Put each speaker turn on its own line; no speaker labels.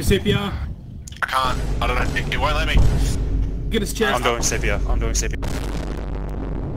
CPR.
I can't. I don't know. It won't let me.
Get his chest.
I'm doing CPR. I'm doing CPR.